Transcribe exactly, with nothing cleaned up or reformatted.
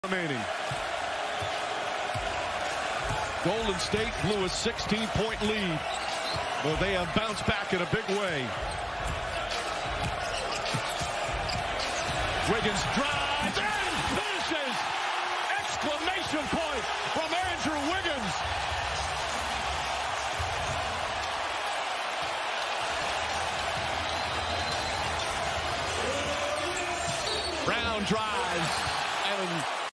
Remaining. Golden State blew a sixteen point lead. Well, they have bounced back in a big way. Wiggins drives and finishes! Exclamation point from Andrew Wiggins. Brown drives and